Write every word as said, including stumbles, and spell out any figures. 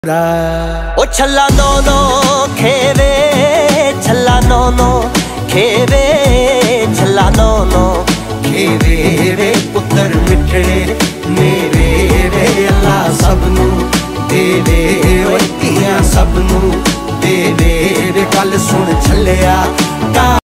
ओ छल्ला no no खेवे छल्ला no no खेवे छल्ला नो नो खेवे वे पुत्र मिठड़े मेरे वे अल्लाह सबनू देवे ओ तियां सबनू देवे वे गल सुन छलिया।